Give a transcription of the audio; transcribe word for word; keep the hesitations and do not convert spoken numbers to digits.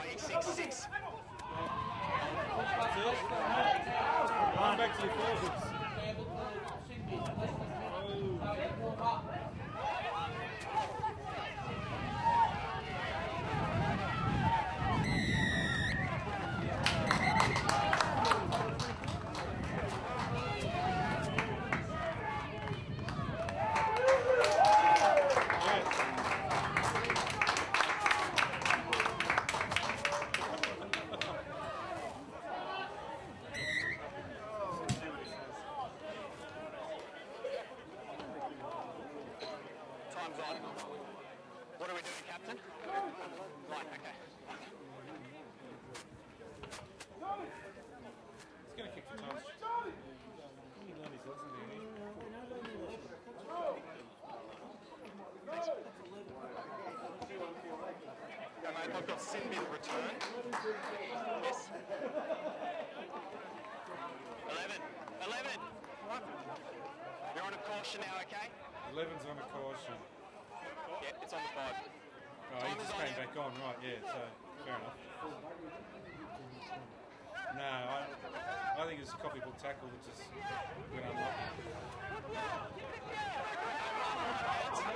eight six six. Run back to your forwards. Time's on. What are we doing, Captain? Right, okay. He's going to kick the toes. He learned his lesson, didn't he? Yeah, mate, I've got Sinbin return. Yes. eleven. eleven. You're on a caution now, okay? eleven's on a caution. Yeah, it's on the five. Oh, he just came back on, right, yeah, so fair enough. No, I, I think it's a copybook tackle, which is good unlucky.